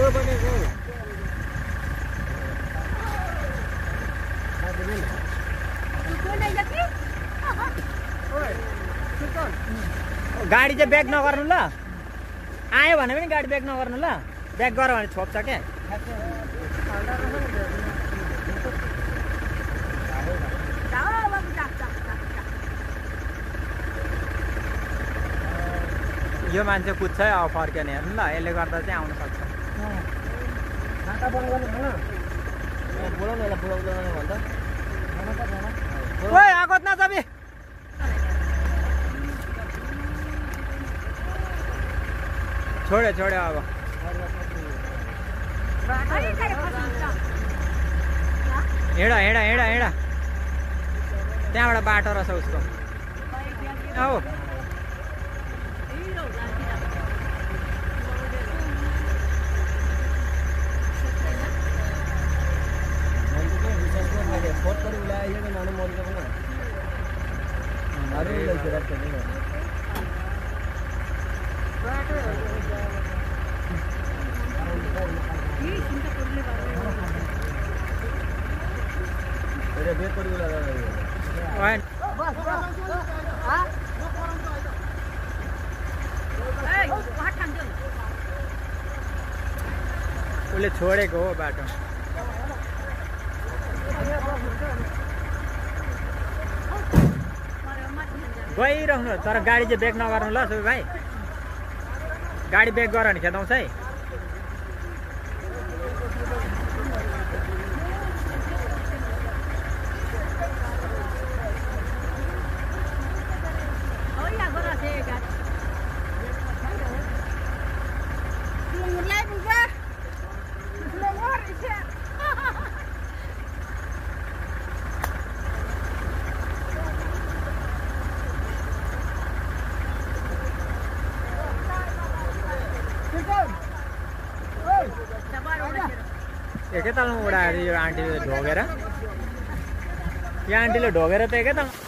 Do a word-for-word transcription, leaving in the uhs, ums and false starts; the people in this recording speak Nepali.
गाडी चाहिँ ब्याक नगर्नु ल आयो भने पनि गाडी ब्याक नगर्नु ल ब्याक गर भने छोप्छ क्या यो मान्छे कुद्छ है अब फर्केन हेर्नु ल यसले गर्दा चाहिँ आउन सक्छ ओइ आगोत नजाबी छोड्यो छोड्यो अब हिँड हिँड हिँड हिँड त्यहाँबाट बाटो रहेछ उसको औ उसले छोडेको हो बाटो गइरहनु तर गाडी चाहिँ ब्रेक नगर्नु ल सबै भाइ गाडी ब्रेक गर भने खेदाउँछ है एकैतालमा उडाएर यो आन्टीले ढोगेर यो आन्टीले ढोगेर त एकैताल